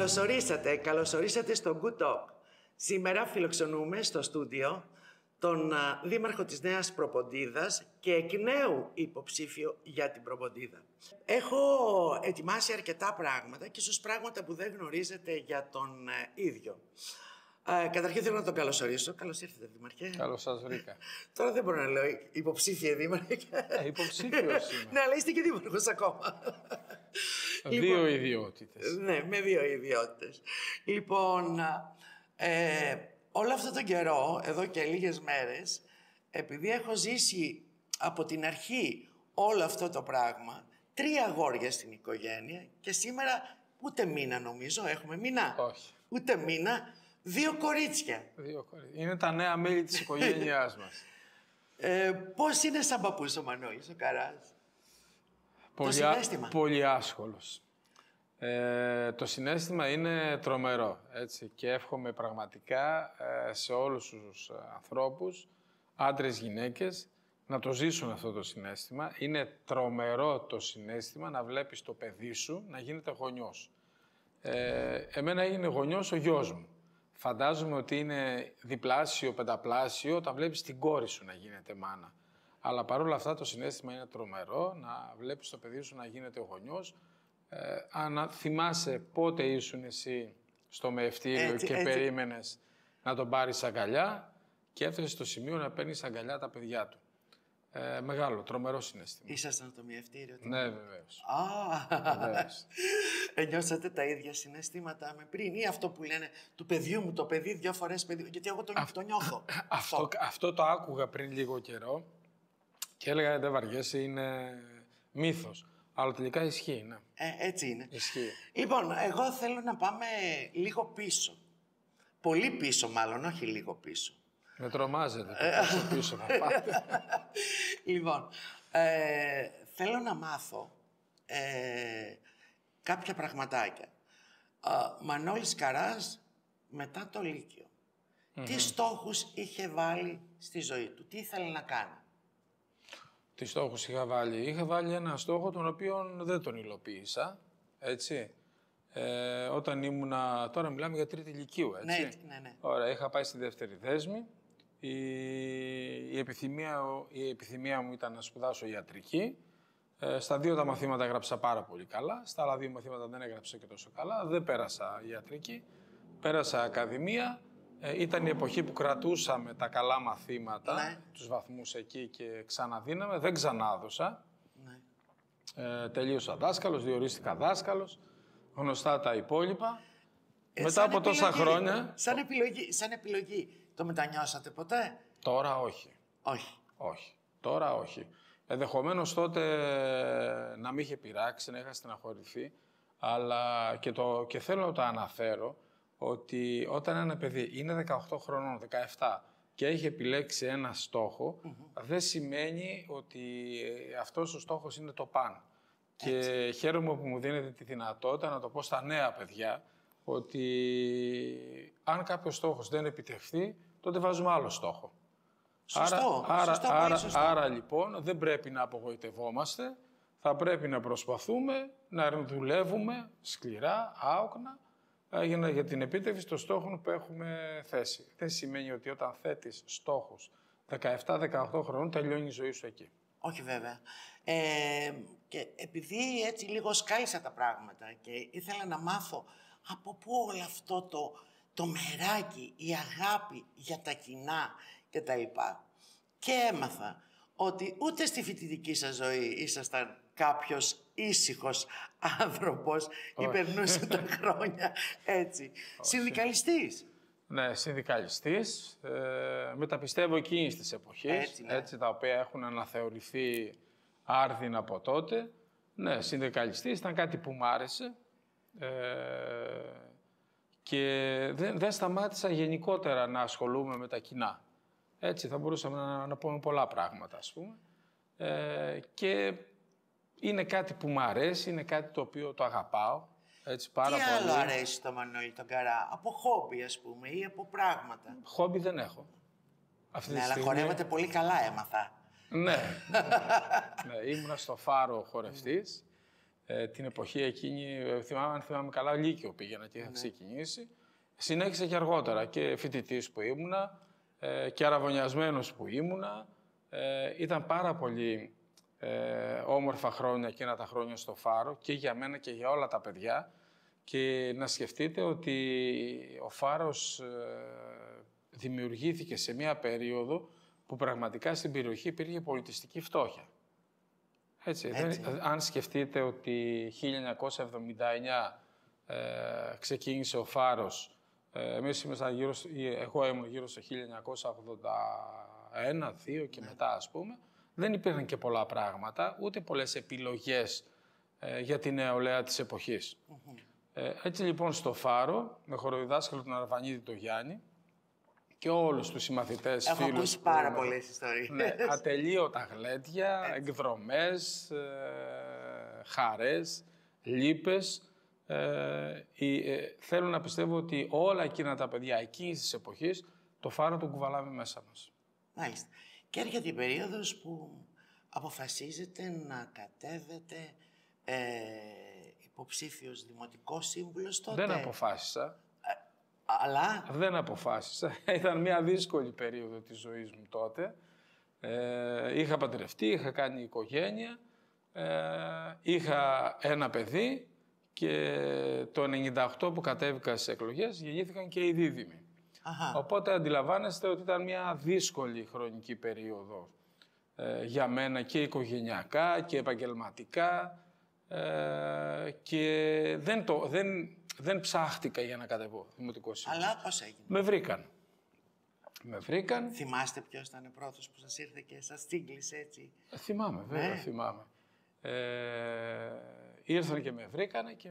Καλωσορίσατε στο Good Talk. Σήμερα φιλοξενούμε στο στούντιο τον δήμαρχο της Νέας Προποντίδας και εκ νέου υποψήφιο για την Προποντίδα. Έχω ετοιμάσει αρκετά πράγματα και ίσως πράγματα που δεν γνωρίζετε για τον ίδιο. Καταρχήν θέλω να τον καλωσορίσω. Καλώς ήρθατε, Δήμαρχε. Καλώς σας βρήκα. Τώρα δεν μπορώ να λέω υποψήφια Δήμαρχε. Υποψήφιος είμαι. Ναι, αλλά είστε και δήμαρχος ακόμα. Δύο ιδιότητες. Ναι, με δύο ιδιότητες. Λοιπόν, όλο αυτόν τον καιρό, εδώ και λίγες μέρες, επειδή έχω ζήσει από την αρχή όλο αυτό το πράγμα, 3 αγόρια στην οικογένεια και σήμερα ούτε μήνα νομίζω, έχουμε μήνα. Όχι. Ούτε μήνα, 2 κορίτσια. 2 κορίτσια. Είναι τα νέα μέλη της οικογένειάς μας. Πώς είναι σαν παππούς ο Μανώλης, ο Καράς? Πολύ άσχολος. Το συναίσθημα είναι τρομερό, έτσι, και εύχομαι πραγματικά σε όλους τους ανθρώπους, άντρες, γυναίκες, να το ζήσουν αυτό το συναίσθημα. Είναι τρομερό το συναίσθημα να βλέπεις το παιδί σου να γίνεται γονιός. Εμένα έγινε γονιός ο γιος μου. Φαντάζομαι ότι είναι διπλάσιο, πενταπλάσιο όταν βλέπεις την κόρη σου να γίνεται μάνα. Αλλά παρόλα αυτά το συναίσθημα είναι τρομερό, να βλέπεις το παιδί σου να γίνεται γονιός. Αν θυμάσαι πότε ήσουν εσύ στο μεευτήριο και περίμενες να τον πάρεις αγκαλιά και έφτασε στο σημείο να παίρνεις αγκαλιά τα παιδιά του. Μεγάλο, τρομερό συναίσθημα. Ήσασταν στο μεευτήριο? Ναι, βεβαίως. Βεβαίως. Νιώσατε τα ίδια συναισθήματα με πριν ή αυτό που λένε του παιδιού μου, το παιδί 2 φορές παιδί, γιατί εγώ το νιώθω. Αυτό το άκουγα πριν λίγο καιρό και έλεγα δεν βαριέσαι, είναι μύθος. Αλλά τελικά ισχύει, ναι. Έτσι είναι. Ισχύει. Λοιπόν, εγώ θέλω να πάμε λίγο πίσω. Πολύ πίσω μάλλον, όχι λίγο πίσω. Με τρομάζετε το πίσω να πάτε. Λοιπόν, θέλω να μάθω κάποια πραγματάκια. Μανώλης Καράς μετά το Λύκειο. Τι στόχους είχε βάλει στη ζωή του, τι ήθελε να κάνει? Τι στόχους είχα βάλει? Είχα βάλει ένα στόχο τον οποίο δεν τον υλοποίησα, έτσι. Όταν ήμουνα, τώρα μιλάμε για 3η Λυκείου, έτσι. Ναι. Ωραία, είχα πάει στη 2η δέσμη. Η επιθυμία μου ήταν να σπουδάσω ιατρική. Στα 2 τα μαθήματα έγραψα πάρα πολύ καλά. Στα άλλα 2 μαθήματα δεν έγραψα και τόσο καλά. Δεν πέρασα ιατρική. Πέρασα ακαδημία. Ήταν η εποχή που κρατούσαμε τα καλά μαθήματα, ναι, τους βαθμούς εκεί και ξαναδίναμε. Δεν ξανάδωσα. Ναι. Τελείωσα δάσκαλος, διορίστηκα δάσκαλος. Γνωστά τα υπόλοιπα. Μετά από τόσα χρόνια... Σαν επιλογή. Το μετανιώσατε ποτέ? Τώρα όχι. Όχι. Τώρα όχι. Ενδεχομένως τότε να μην είχε πειράξει, να είχα στεναχωρηθεί. Αλλά και θέλω να το αναφέρω ότι όταν ένα παιδί είναι 18 χρονών, 17 και έχει επιλέξει ένα στόχο, δεν σημαίνει ότι αυτός ο στόχος είναι το παν. Και χαίρομαι που μου δίνετε τη δυνατότητα να το πω στα νέα παιδιά, ότι αν κάποιος στόχος δεν επιτευχθεί, τότε βάζουμε άλλο στόχο. Σωστό. Άρα λοιπόν δεν πρέπει να απογοητευόμαστε, θα πρέπει να προσπαθούμε, να δουλεύουμε σκληρά, άοκνα, για την επίτευξη των στόχων που έχουμε θέσει. Δεν σημαίνει ότι όταν θέτεις στόχους 17-18 χρόνων τελειώνει η ζωή σου εκεί. Όχι βέβαια. Και επειδή έτσι λίγο σκάλισα τα πράγματα και ήθελα να μάθω από πού όλο αυτό το μεράκι, η αγάπη για τα κοινά και τα λοιπά. Και έμαθα ότι ούτε στη φοιτητική σας ζωή ήσασταν κάποιος ήσυχος άνθρωπος ή περνούσε τα χρόνια έτσι. Συνδικαλιστής. Ναι, συνδικαλιστής. Μεταπιστεύω εκείνης της εποχής, έτσι, τα οποία έχουν αναθεωρηθεί άρδιν από τότε. Ναι, συνδικαλιστής ήταν κάτι που μ' άρεσε. Και δεν σταμάτησα γενικότερα να ασχολούμαι με τα κοινά. Έτσι θα μπορούσαμε να πούμε πολλά πράγματα, ας πούμε. Και είναι κάτι που μου αρέσει, είναι κάτι το οποίο το αγαπάω. Έτσι, πάρα πολύ. Τι άλλο αρέσει το Μανώλη τον Καρά, από χόμπι ας πούμε ή από πράγματα? Χόμπι δεν έχω. Ναι, αλλά χορεύετε πολύ καλά, έμαθα. Ναι, ήμουνα στο Φάρο χορευτής. την εποχή εκείνη, αν θυμάμαι καλά, Λύκειο πήγαινα και είχα ξεκινήσει. Συνέχισα και αργότερα και φοιτητής που ήμουνα και αραβωνιασμένος που ήμουνα. Ήταν πάρα πολύ όμορφα χρόνια εκείνα τα χρόνια στο Φάρο και για μένα και για όλα τα παιδιά. Και να σκεφτείτε ότι ο Φάρος δημιουργήθηκε σε μια περίοδο που πραγματικά στην περιοχή υπήρχε πολιτιστική φτώχεια. Έτσι. Αν σκεφτείτε ότι 1979 ξεκίνησε ο Φάρος, εγώ ήμουν γύρω στο 1981, 2 και μετά, ας πούμε, δεν υπήρχαν και πολλά πράγματα, ούτε πολλές επιλογές για την νεολαία της εποχής. Έτσι λοιπόν στο Φάρο, με χοροδιδάσκαλο τον Αρβανίδη τον Γιάννη και όλους τους συμμαθητές, φίλους... Έχω ακούσει πάρα πολλές ιστορίες. Ναι, ατελείωτα γλέντια, εκδρομές, χαρές, λύπες. Θέλω να πιστεύω ότι όλα εκείνα τα παιδιά εκείνης της εποχής το Φάρο τον κουβαλάμε μέσα μας. Μάλιστα. Και έρχεται η περίοδος που αποφασίζετε να κατέβετε υποψήφιος δημοτικός σύμβουλος τότε. Δεν αποφάσισα. Αλλά... Δεν αποφάσισα. Ήταν μια δύσκολη περίοδο της ζωής μου τότε. Είχα παντρευτεί, είχα κάνει οικογένεια, είχα ένα παιδί και το 98 που κατέβηκα στις εκλογές γεννήθηκαν και οι δίδυμοι. Οπότε αντιλαμβάνεστε ότι ήταν μια δύσκολη χρονική περίοδο για μένα και οικογενειακά και επαγγελματικά και δεν ψάχτηκα για να κατεβώ δημοτικό σύμβουλο. Αλλά πώς έγινε? Με βρήκαν. Θυμάστε ποιος ήταν ο πρώτος που σας ήρθε και σας τσίγκλισε έτσι? Θυμάμαι, βέβαια, θυμάμαι. Ήρθαν και με βρήκανε και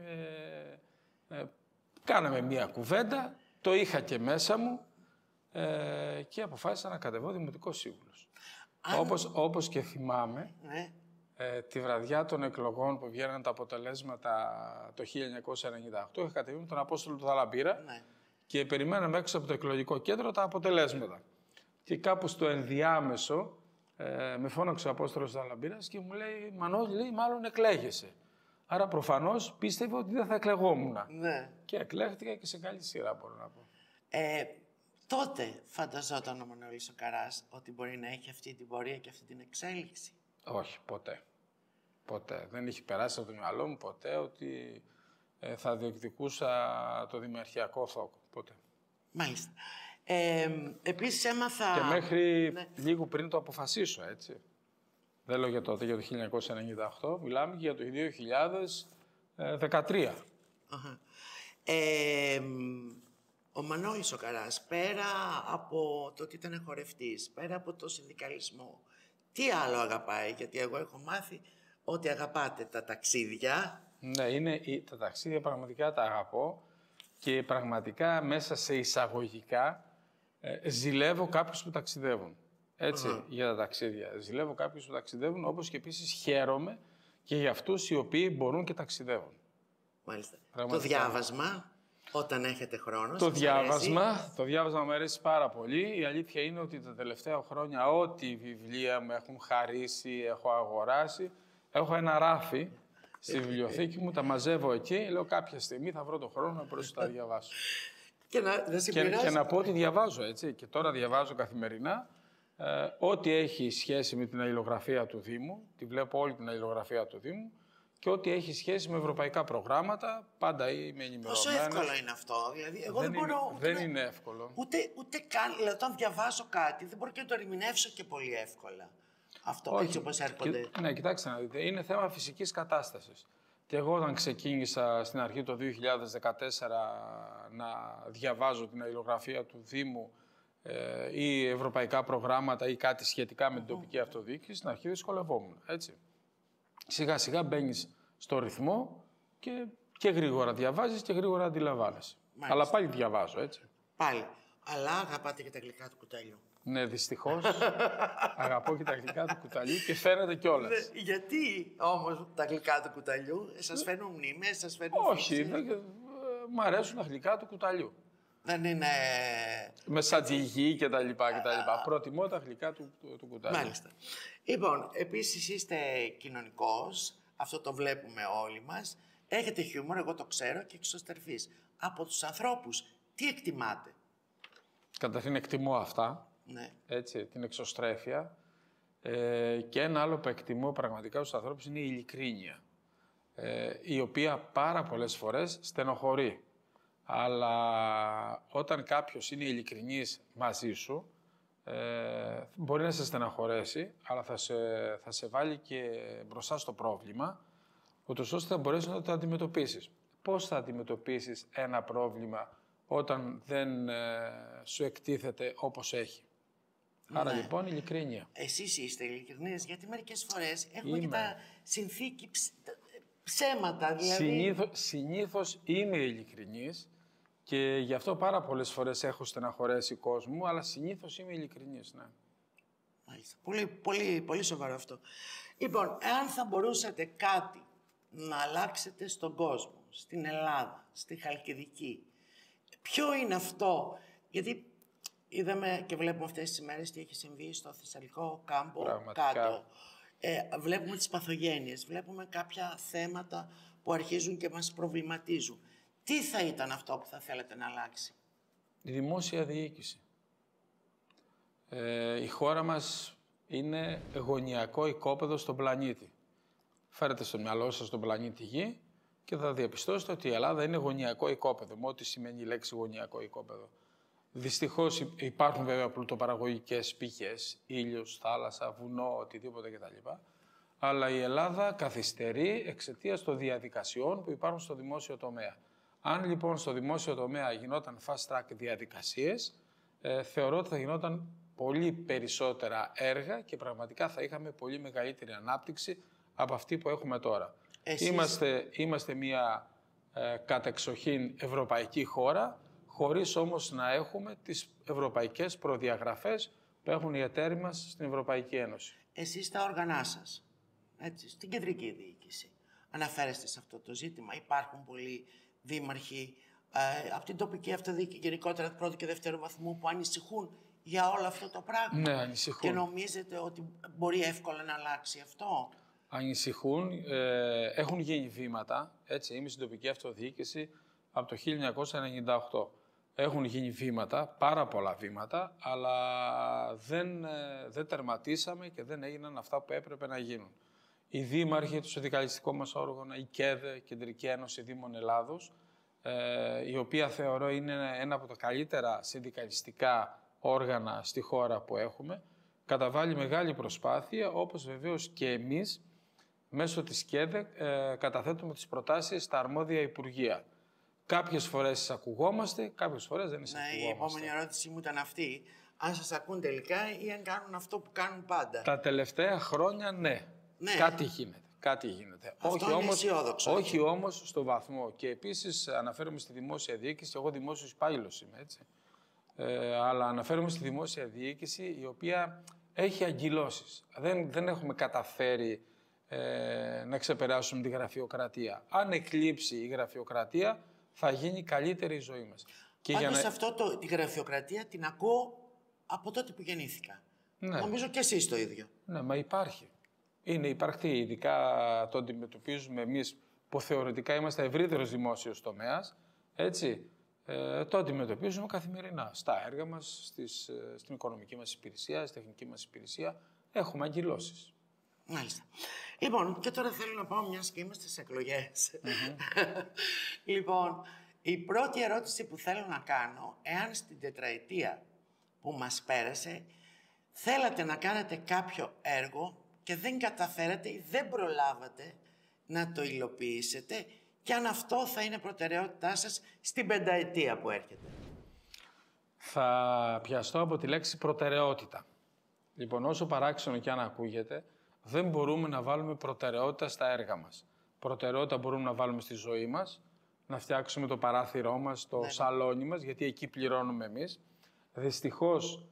κάναμε μία κουβέντα, το είχα και μέσα μου και αποφάσισα να κατεβώ δημοτικός σύμβουλος. Όπως και θυμάμαι, τη βραδιά των εκλογών που βγαίναν τα αποτελέσματα το 1998, είχα κατεβεί με τον Απόστολο του Δαλαμπύρα και περιμέναμε έξω από το εκλογικό κέντρο τα αποτελέσματα. Και κάπου στο ενδιάμεσο με φώναξε ο Απόστολος του Δαλαμπύρας και μου λέει «Μανώλη, λέει, μάλλον εκλέγεσαι». Άρα προφανώς πίστευε ότι δεν θα εκλεγόμουν. Ναι. Και εκλέχτηκα και σε καλή σειρά, μπορώ να πω. Τότε φανταζόταν ο Μανώλης ο Καράς ότι μπορεί να έχει αυτή την πορεία και αυτή την εξέλιξη? Όχι, ποτέ. Ποτέ. Δεν είχε περάσει από το μυαλό μου ποτέ ότι θα διεκδικούσα το δημαρχιακό θόκο. Ποτέ. Μάλιστα. Επίσης έμαθα... Και μέχρι λίγο πριν το αποφασίσω, έτσι. Δεν λέω για τότε, για το 1998, μιλάμε και για το 2013. Ο Μανώλης ο Καράς, πέρα από το ότι ήταν χορευτής, πέρα από το συνδικαλισμό, τι άλλο αγαπάει? Γιατί εγώ έχω μάθει ότι αγαπάτε τα ταξίδια. Ναι, τα ταξίδια πραγματικά τα αγαπώ και πραγματικά μέσα σε εισαγωγικά ζηλεύω κάποιους που ταξιδεύουν. Έτσι, για τα ταξίδια. Ζηλεύω κάποιους που ταξιδεύουν, όπως και επίσης χαίρομαι και για αυτούς οι οποίοι μπορούν και ταξιδεύουν. Μάλιστα. Πραγματικά. Το διάβασμα, όταν έχετε χρόνο, το διάβασμα μου αρέσει πάρα πολύ. Η αλήθεια είναι ότι τα τελευταία χρόνια ό,τι βιβλία μου έχουν χαρίσει, έχω αγοράσει, έχω ένα ράφι στη βιβλιοθήκη μου, τα μαζεύω εκεί, λέω κάποια στιγμή θα βρω τον χρόνο να μπορέσω να τα διαβάσω. Και να πω ότι διαβάζω, έτσι. Και τώρα διαβάζω καθημερινά. Ό,τι έχει σχέση με την αλληλογραφία του Δήμου, τη βλέπω όλη την αλληλογραφία του Δήμου, και ό,τι έχει σχέση με ευρωπαϊκά προγράμματα, πάντα είμαι ενημερωμένος. Πόσο εύκολο είναι αυτό? Δηλαδή, εγώ δεν μπορώ... Δεν είναι εύκολο. Ούτε καν, δηλαδή, όταν διαβάσω κάτι, δεν μπορώ και να το ερμηνεύσω και πολύ εύκολα. Αυτό, έτσι όπως έρχονται. Ναι, κοιτάξτε να δείτε, είναι θέμα φυσικής κατάστασης. Και εγώ όταν ξεκίνησα στην αρχή το 2014 να διαβάζω την αλληλογραφία του Δήμου ή ευρωπαϊκά προγράμματα ή κάτι σχετικά με την τοπική αυτοδιοίκηση, στην αρχή δυσκολευόμουν, έτσι. Σιγά σιγά μπαίνεις στο ρυθμό και γρήγορα διαβάζεις και γρήγορα αντιλαμβάνεσαι. Αλλά πάλι διαβάζω, έτσι. Πάλι. Αλλά αγαπάτε και τα γλυκά του κουταλιού. Ναι, δυστυχώς αγαπώ και τα γλυκά του κουταλιού και φαίνεται κιόλας. Γιατί όμως τα γλυκά του κουταλιού, σας φέρνουν μνήμες, σας φέρνουν... Όχι, μ' αρέσουν τα γλυκά του κουταλιού. Δεν είναι... Με σατζιγί και τα λοιπά και τα λοιπά. Προτιμώ τα γλυκά του κουταλιού. Μάλιστα. Λοιπόν, επίσης είστε κοινωνικός, Αυτό το βλέπουμε όλοι μας. Έχετε χιούμορ, εγώ το ξέρω, και εξωστρεφείς. Από τους ανθρώπους, τι εκτιμάτε? Καταρχήν εκτιμώ αυτά, Ναι. έτσι, την εξωστρέφεια. Και ένα άλλο που εκτιμώ πραγματικά στους ανθρώπους είναι η ειλικρίνεια, η οποία πάρα πολλές φορές στενοχωρεί. Αλλά όταν κάποιος είναι ειλικρινής μαζί σου, μπορεί να σε στεναχωρέσει, αλλά θα σε βάλει και μπροστά στο πρόβλημα, ούτως ώστε θα μπορέσεις να το αντιμετωπίσεις. Πώς θα αντιμετωπίσεις ένα πρόβλημα όταν δεν σου εκτίθεται όπως έχει? Άρα λοιπόν ειλικρίνεια. Εσείς είστε ειλικρινείς, γιατί μερικές φορές έχουμε και τα συνθήκη ψέματα. Δηλαδή... Συνήθως είμαι ειλικρινής και γι' αυτό πάρα πολλές φορές έχω στεναχωρέσει κόσμο, αλλά συνήθως είμαι ειλικρινής, ναι. Μάλιστα. Πολύ σοβαρό αυτό. Λοιπόν, εάν θα μπορούσατε κάτι να αλλάξετε στον κόσμο, στην Ελλάδα, στη Χαλκιδική, ποιο είναι αυτό? Γιατί είδαμε και βλέπουμε αυτές τις ημέρες τι έχει συμβεί στο Θεσσαλικό κάμπο κάτω. Βλέπουμε τις παθογένειες, βλέπουμε κάποια θέματα που αρχίζουν και μας προβληματίζουν. Τι θα ήταν αυτό που θα θέλετε να αλλάξει? Η δημόσια διοίκηση. Η χώρα μας είναι γωνιακό οικόπεδο στον πλανήτη. Φέρετε στο μυαλό σας τον πλανήτη Γη και θα διαπιστώσετε ότι η Ελλάδα είναι γωνιακό οικόπεδο, με ό,τι σημαίνει η λέξη γωνιακό οικόπεδο. Δυστυχώς υπάρχουν βέβαια πλουτοπαραγωγικές πηγές, ήλιος, θάλασσα, βουνό, οτιδήποτε κτλ. Αλλά η Ελλάδα καθυστερεί εξαιτίας των διαδικασιών που υπάρχουν στο δημόσιο τομέα. Αν λοιπόν στο δημόσιο τομέα γινόταν fast track διαδικασίες, θεωρώ ότι θα γινόταν πολύ περισσότερα έργα και πραγματικά θα είχαμε πολύ μεγαλύτερη ανάπτυξη από αυτή που έχουμε τώρα. Είμαστε μια κατεξοχήν ευρωπαϊκή χώρα, χωρίς όμως να έχουμε τις ευρωπαϊκές προδιαγραφές που έχουν οι εταίροι μας στην Ευρωπαϊκή Ένωση. Εσείς στα όργανά σας, έτσι, στην κεντρική διοίκηση, αναφέρεστε σε αυτό το ζήτημα? Υπάρχουν πολλοί δήμαρχοι από την τοπική αυτοδιοίκηση, γενικότερα του πρώτου και δεύτερου βαθμού, που ανησυχούν για όλο αυτό το πράγμα? Ναι, ανησυχούν. Και νομίζετε ότι μπορεί εύκολα να αλλάξει αυτό? Ανησυχούν, έχουν γίνει βήματα, έτσι, είμαι στην τοπική αυτοδιοίκηση από το 1998. Έχουν γίνει βήματα, πάρα πολλά βήματα, αλλά δεν τερματίσαμε και δεν έγιναν αυτά που έπρεπε να γίνουν. Οι δήμαρχοι, το συνδικαλιστικό μας όργανο, η ΚΕΔΕ, Κεντρική Ένωση Δήμων Ελλάδος, η οποία θεωρώ είναι ένα από τα καλύτερα συνδικαλιστικά όργανα στη χώρα που έχουμε, καταβάλει μεγάλη προσπάθεια, όπως βεβαίως και εμείς, μέσω της ΚΕΔΕ, καταθέτουμε τις προτάσεις στα αρμόδια υπουργεία. Κάποιες φορές εισακουγόμαστε, κάποιες φορές δεν εισακουγόμαστε. Ναι, η επόμενη ερώτηση μου ήταν αυτή. Αν σας ακούν τελικά ή αν κάνουν αυτό που κάνουν πάντα? Τα τελευταία χρόνια, ναι. Κάτι γίνεται. Αυτό είναι αισιόδοξο. Όχι όμως στο βαθμό. Και επίσης αναφέρομαι στη δημόσια διοίκηση. Εγώ δημόσιος υπάλληλος είμαι, έτσι. Αλλά αναφέρομαι στη δημόσια διοίκηση, η οποία έχει αγκυλώσεις. Δεν έχουμε καταφέρει να ξεπεράσουμε τη γραφειοκρατία. Αν εκλείψει η γραφειοκρατία, θα γίνει καλύτερη η ζωή μας. Πάντως τη γραφειοκρατία την ακούω από τότε που γεννήθηκα. Ναι. Νομίζω και εσείς το ίδιο. Ναι, μα υπάρχει. Είναι υπαρκτή. Ειδικά το αντιμετωπίζουμε εμείς που θεωρητικά είμαστε ευρύτερος δημόσιος τομέας. Έτσι, το αντιμετωπίζουμε καθημερινά. Στα έργα μας, στην οικονομική μας υπηρεσία, στη τεχνική μας υπηρεσία, έχουμε αγκυλώσεις. Μάλιστα. Λοιπόν, και τώρα θέλω να πάω, μιας και είμαστε στις εκλογές. Λοιπόν, η πρώτη ερώτηση που θέλω να κάνω, εάν στην τετραετία που μας πέρασε θέλατε να κάνετε κάποιο έργο και δεν καταφέρατε ή δεν προλάβατε να το υλοποιήσετε, και αν αυτό θα είναι προτεραιότητά σας στην πενταετία που έρχεται? Θα πιαστώ από τη λέξη προτεραιότητα. Λοιπόν, όσο παράξενο και αν ακούγεται, δεν μπορούμε να βάλουμε προτεραιότητα στα έργα μας. Προτεραιότητα μπορούμε να βάλουμε στη ζωή μας, να φτιάξουμε το παράθυρό μας, το σαλόνι μας, γιατί εκεί πληρώνουμε εμείς. Δυστυχώς,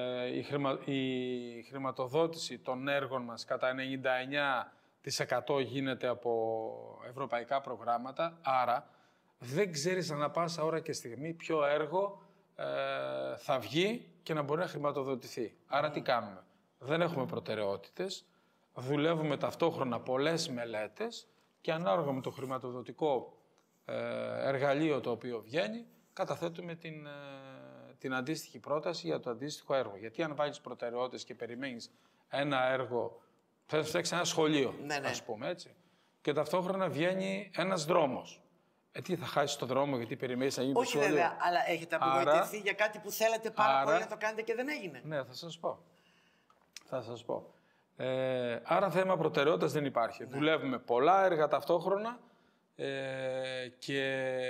η χρηματοδότηση των έργων μας κατά 99% γίνεται από ευρωπαϊκά προγράμματα, άρα δεν ξέρεις ανά πάσα ώρα και στιγμή ποιο έργο θα βγει και να μπορεί να χρηματοδοτηθεί. Άρα τι κάνουμε? Δεν έχουμε προτεραιότητες, δουλεύουμε ταυτόχρονα πολλές μελέτες και ανάλογα με το χρηματοδοτικό εργαλείο το οποίο βγαίνει, καταθέτουμε την αντίστοιχη πρόταση για το αντίστοιχο έργο. Γιατί αν βάλεις προτεραιότητες και περιμένεις ένα έργο, θα φτιάξεις ένα σχολείο, ας πούμε, έτσι, και ταυτόχρονα βγαίνει ένας δρόμος. Τι θα χάσεις το δρόμο γιατί περιμένεις να γίνει το σχολείο? Όχι βέβαια, αλλά έχετε απογοητευτεί για κάτι που θέλατε πάρα πολύ να το κάνετε και δεν έγινε? Ναι, θα σας πω. Άρα θέμα προτεραιότητας δεν υπάρχει. Ναι. Δουλεύουμε πολλά έργα ταυτόχρονα και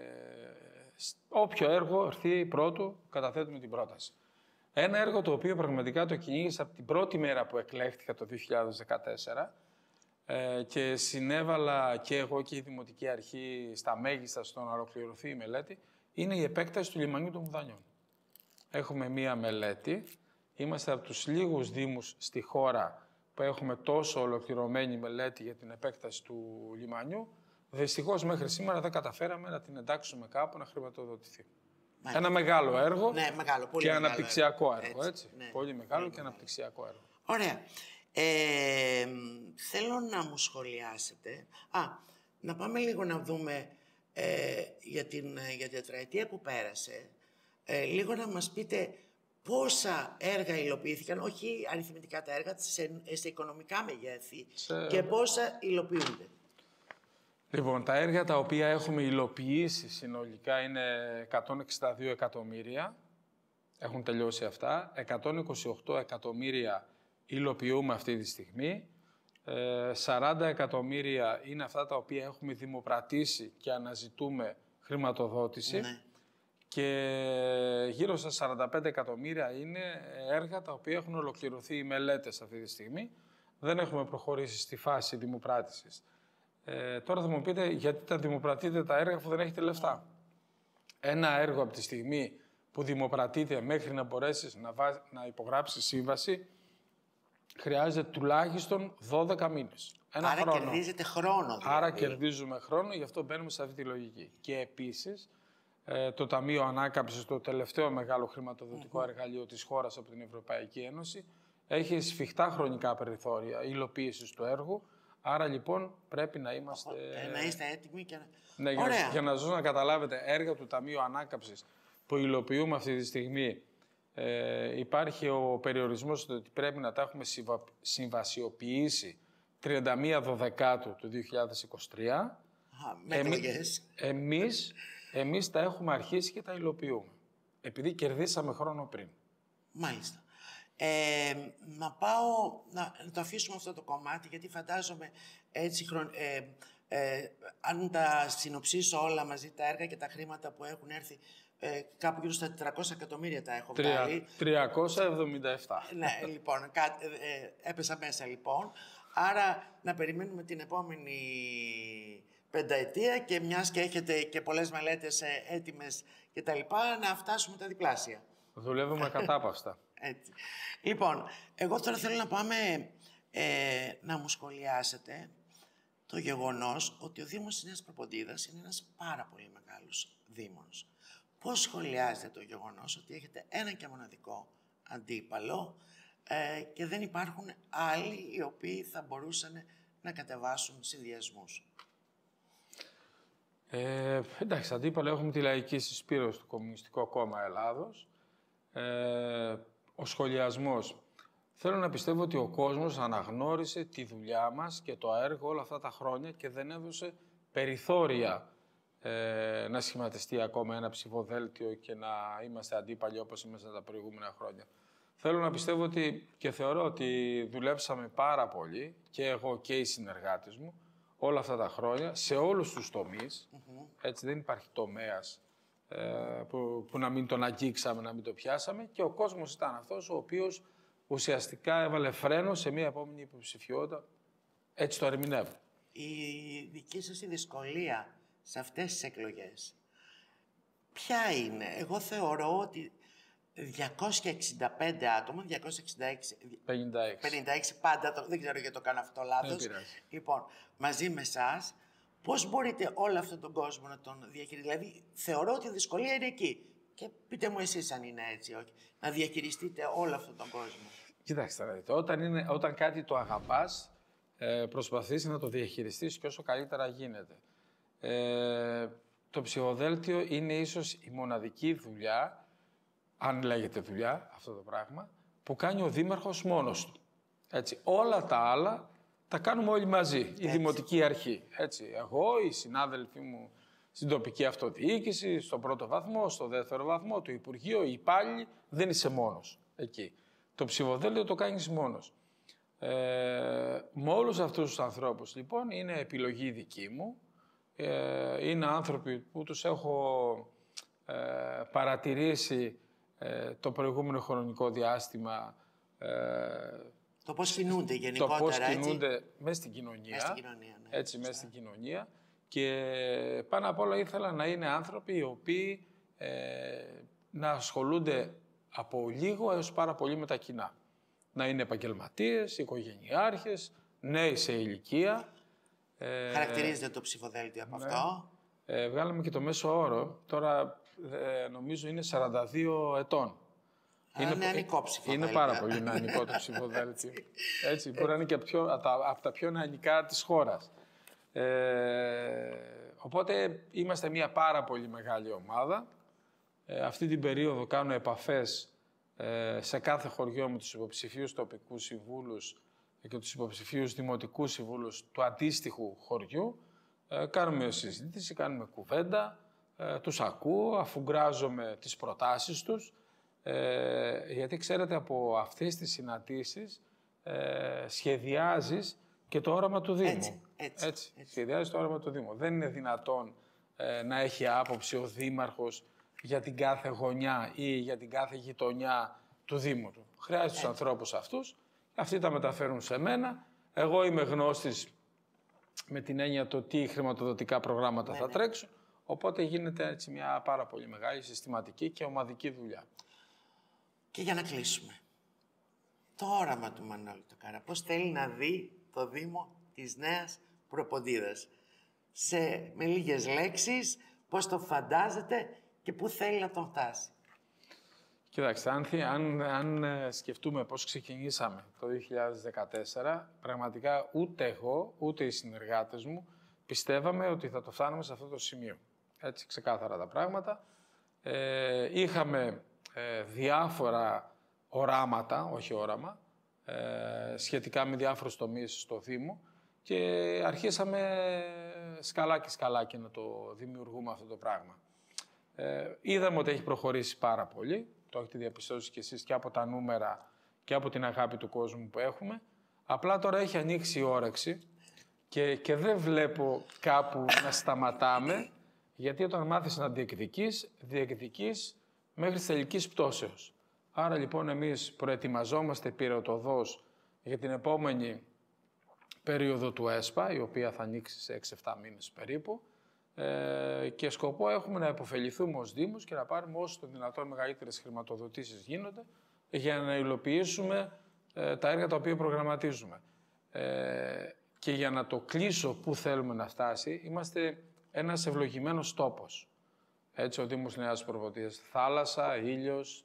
όποιο έργο έρθει πρώτο, καταθέτουμε την πρόταση. Ένα έργο το οποίο πραγματικά το κυνήγησα από την πρώτη μέρα που εκλέχθηκα το 2014 και συνέβαλα και εγώ και η Δημοτική Αρχή στα μέγιστα στο να ολοκληρωθεί η μελέτη, είναι η επέκταση του λιμανιού των Μουδανιών. Έχουμε μία μελέτη. Είμαστε από τους λίγους δήμους στη χώρα που έχουμε τόσο ολοκληρωμένη μελέτη για την επέκταση του λιμανιού. Δυστυχώς μέχρι σήμερα δεν καταφέραμε να την εντάξουμε κάπου να χρηματοδοτηθεί. Ένα μεγάλο έργο, ναι, μεγάλο, πολύ και μεγάλο αναπτυξιακό έργο. Έτσι. Ναι. Πολύ μεγάλο και αναπτυξιακό έργο. Ωραία. Θέλω να μου σχολιάσετε. Να πάμε λίγο να δούμε για την τετραετία που πέρασε. Λίγο να μας πείτε πόσα έργα υλοποιήθηκαν, όχι αριθμητικά τα έργα, σε οικονομικά μεγέθη και πόσα υλοποιούνται. Λοιπόν, τα έργα τα οποία έχουμε υλοποιήσει συνολικά είναι 162 εκατομμύρια. Έχουν τελειώσει αυτά. 128 εκατομμύρια υλοποιούμε αυτή τη στιγμή. 40 εκατομμύρια είναι αυτά τα οποία έχουμε δημοπρατήσει και αναζητούμε χρηματοδότηση. Ναι. Και γύρω στα 45 εκατομμύρια είναι έργα τα οποία έχουν ολοκληρωθεί οι μελέτες αυτή τη στιγμή. Δεν έχουμε προχωρήσει στη φάση δημοπράτησης. Τώρα θα μου πείτε γιατί τα δημοπρατείτε τα έργα αφού δεν έχετε λεφτά. Ένα έργο από τη στιγμή που δημοπρατείται μέχρι να μπορέσεις να υπογράψεις σύμβαση χρειάζεται τουλάχιστον 12 μήνες. Άρα κερδίζετε χρόνο. Δηλαδή. Άρα κερδίζουμε χρόνο, γι' αυτό μπαίνουμε σε αυτή τη λογική. Και επίσης το Ταμείο Ανάκαμψης, το τελευταίο μεγάλο χρηματοδοτικό εργαλείο της χώρας από την Ευρωπαϊκή Ένωση, έχει σφιχτά χρονικά περιθώρια υλοποίησης του έργου. Άρα λοιπόν πρέπει να είμαστε... να είστε έτοιμοι και να... Ναι, για να σας να καταλάβετε, έργα του Ταμείου Ανάκαμψης που υλοποιούμε αυτή τη στιγμή, υπάρχει ο περιορισμός ότι πρέπει να τα έχουμε συμβασιοποιήσει 31 Δωδεκάτου του 2023. Εμείς τα έχουμε αρχίσει και τα υλοποιούμε, επειδή κερδίσαμε χρόνο πριν. Μάλιστα. Να το αφήσουμε αυτό το κομμάτι, γιατί φαντάζομαι έτσι αν τα συνοψίσω όλα μαζί, τα έργα και τα χρήματα που έχουν έρθει, κάπου γύρω στα 400 εκατομμύρια τα έχω βγάλει. 377. Ναι, λοιπόν, έπεσα μέσα λοιπόν. Άρα να περιμένουμε την επόμενη πενταετία και μιας και έχετε και πολλές μελέτες έτοιμες και τα λοιπά, να φτάσουμε τα διπλάσια. Δουλεύουμε κατάπαυστα. Έτσι. Λοιπόν, εγώ τώρα θέλω να πάμε να μου σχολιάσετε το γεγονός ότι ο Δήμος της Νέας Προποντίδας είναι ένας πάρα πολύ μεγάλος δήμος. Πώς σχολιάζετε το γεγονός ότι έχετε ένα και μοναδικό αντίπαλο και δεν υπάρχουν άλλοι οι οποίοι θα μπορούσαν να κατεβάσουν συνδυασμούς? Εντάξει, αντίπαλο έχουμε τη Λαϊκή Συσπήρωση του Κομμουνιστικό Κόμμα Ελλάδος. Ο σχολιασμός. Θέλω να πιστεύω ότι ο κόσμος αναγνώρισε τη δουλειά μας και το έργο όλα αυτά τα χρόνια και δεν έδωσε περιθώρια να σχηματιστεί ακόμα ένα ψηφοδέλτιο και να είμαστε αντίπαλοι όπως ήμασταν τα προηγούμενα χρόνια. Θέλω να πιστεύω ότι και θεωρώ ότι δουλέψαμε πάρα πολύ και εγώ και οι συνεργάτες μου όλα αυτά τα χρόνια σε όλους τους τομείς. Έτσι δεν υπάρχει τομέας που να μην τον αγγίξαμε, να μην το πιάσαμε και ο κόσμος ήταν αυτός ο οποίος ουσιαστικά έβαλε φρένο σε μια επόμενη υποψηφιότητα. Έτσι το ερμηνεύω. Η δική σας η δυσκολία σε αυτές τις εκλογές ποια είναι? Εγώ θεωρώ ότι 265 άτομα, 266, 56 πάντα, δεν ξέρω γιατί το κάνω αυτό λάθος. Λοιπόν, μαζί με εσάς, πώς μπορείτε όλο αυτόν τον κόσμο να τον διαχειριστείτε? Δηλαδή, θεωρώ ότι η δυσκολία είναι εκεί. Και πείτε μου εσείς αν είναι έτσι, όχι. Να διαχειριστείτε όλο αυτόν τον κόσμο. Κοιτάξτε, όταν κάτι το αγαπάς, προσπαθήσει να το διαχειριστείς και όσο καλύτερα γίνεται. Το ψηφοδέλτιο είναι ίσως η μοναδική δουλειά, αν λέγεται δουλειά αυτό το πράγμα, που κάνει ο δήμαρχος μόνος του. Έτσι, όλα τα άλλα τα κάνουμε όλοι μαζί, η Δημοτική Αρχή. Έτσι, εγώ, οι συνάδελφοί μου στην τοπική αυτοδιοίκηση, στον πρώτο βαθμό, στο δεύτερο βαθμό, το Υπουργείο, οι υπάλληλοι, δεν είσαι μόνος εκεί. Το ψηφοδέλτιο το κάνεις μόνος. Με όλους αυτούς τους ανθρώπους, λοιπόν, είναι επιλογή δική μου. Είναι άνθρωποι που τους έχω παρατηρήσει το προηγούμενο χρονικό διάστημα. Το πώς κινούνται γενικότερα, το πώς κινούνται μέσα στην κοινωνία. Μέσα στην κοινωνία, ναι. Έτσι, μέσα στην κοινωνία. Και πάνω απ' όλα ήθελα να είναι άνθρωποι οι οποίοι να ασχολούνται από λίγο έως πάρα πολύ με τα κοινά. Να είναι επαγγελματίες, οικογενειάρχες, νέοι σε ηλικία. Χαρακτηρίζεται το ψηφοδέλτιο από αυτό. Βγάλαμε και το μέσο όρο. Τώρα νομίζω είναι 42 ετών. Είναι νεανικό ψηφοδέλτιο. Είναι πάρα πολύ νεανικό το ψηφοδέλτιο. Έτσι, μπορεί να είναι και από τα πιο νεανικά της χώρας. Οπότε είμαστε μια πάρα πολύ μεγάλη ομάδα. Αυτή την περίοδο κάνω επαφές σε κάθε χωριό με τους υποψηφίους τοπικούς συμβούλους και τους υποψηφίους δημοτικούς συμβούλους του αντίστοιχου χωριού. Κάνουμε συζήτηση, κάνουμε κουβέντα, τους ακούω, αφουγκράζομαι τις προτάσεις τους, γιατί ξέρετε από αυτές τις συναντήσεις σχεδιάζεις και το όραμα του Δήμου. Έτσι. Σχεδιάζεις το όραμα του Δήμου. Δεν είναι δυνατόν να έχει άποψη ο Δήμαρχος για την κάθε γωνιά ή για την κάθε γειτονιά του Δήμου του. Χρειάζεται τους ανθρώπους αυτούς, αυτοί τα μεταφέρουν σε μένα. Εγώ είμαι γνώστης με την έννοια το τι χρηματοδοτικά προγράμματα θα τρέξουν, οπότε γίνεται έτσι μια πάρα πολύ μεγάλη συστηματική και ομαδική δουλειά. Και για να κλείσουμε, το όραμα του Μανώλη του Καρά, πώς θέλει να δει το Δήμο της Νέας Προποντίδας. Με λίγες λέξεις, πώς το φαντάζεται και πού θέλει να τον φτάσει. Κοιτάξτε, αν σκεφτούμε πώς ξεκινήσαμε το 2014, πραγματικά ούτε εγώ, ούτε οι συνεργάτες μου πιστεύαμε ότι θα το φτάνουμε σε αυτό το σημείο. Έτσι, ξεκάθαρα τα πράγματα. Είχαμε διάφορα οράματα, όχι όραμα, σχετικά με διάφορους τομείς στο Δήμο και αρχίσαμε σκαλάκι να το δημιουργούμε αυτό το πράγμα. Είδαμε ότι έχει προχωρήσει πάρα πολύ, το έχετε διαπιστώσει κι εσείς και από τα νούμερα και από την αγάπη του κόσμου που έχουμε. Απλά τώρα έχει ανοίξει η όρεξη και δεν βλέπω κάπου να σταματάμε, γιατί όταν μάθεις να διεκδικείς μέχρι της τελικής πτώσεως. Άρα λοιπόν εμείς προετοιμαζόμαστε πυρεωτοδώς για την επόμενη περίοδο του ΕΣΠΑ, η οποία θα ανοίξει σε 6-7 μήνες περίπου, και σκοπό έχουμε να επωφεληθούμε ως Δήμος και να πάρουμε όσο το δυνατόν μεγαλύτερες χρηματοδοτήσεις γίνονται για να υλοποιήσουμε τα έργα τα οποία προγραμματίζουμε. Και για να το κλείσω που θέλουμε να φτάσει, είμαστε ένας ευλογημένος τόπος. Έτσι, ο Δήμος Νέας Προποντίδας, θάλασσα, ήλιος,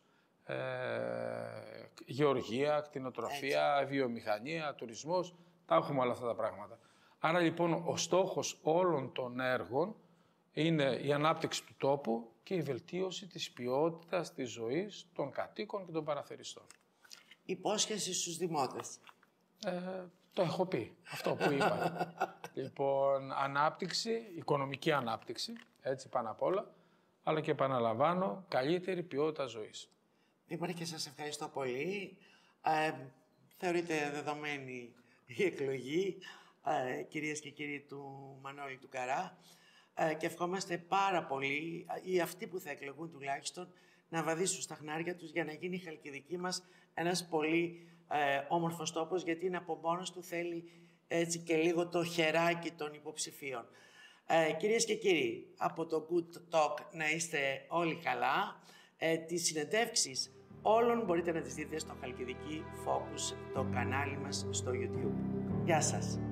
γεωργία, κτηνοτροφία, βιομηχανία, τουρισμός, τα έχουμε όλα αυτά τα πράγματα. Άρα λοιπόν ο στόχος όλων των έργων είναι η ανάπτυξη του τόπου και η βελτίωση της ποιότητας της ζωής των κατοίκων και των παραθεριστών. Υπόσχεση στους δημότες. Το έχω πει, αυτό που είπα. Λοιπόν, ανάπτυξη, οικονομική ανάπτυξη, έτσι πάνω απ' όλα, αλλά και επαναλαμβάνω, καλύτερη ποιότητα ζωής. Δήμαρχε, σας ευχαριστώ πολύ. Θεωρείται δεδομένη η εκλογή, κυρίες και κύριοι του Μανώλη του Καρά, και ευχόμαστε πάρα πολύ, ή αυτοί που θα εκλεγούν τουλάχιστον, να βαδίσουν στα χνάρια τους για να γίνει η Χαλκιδική μας ένας πολύ όμορφος τόπος, γιατί είναι από μόνος του, θέλει έτσι και λίγο το χεράκι των υποψηφίων. Κυρίες και κύριοι, από το Good Talk να είστε όλοι καλά. Τις συνεντεύξεις όλων μπορείτε να τις δείτε στο Χαλκιδική Focus, το κανάλι μας στο YouTube. Γεια σας.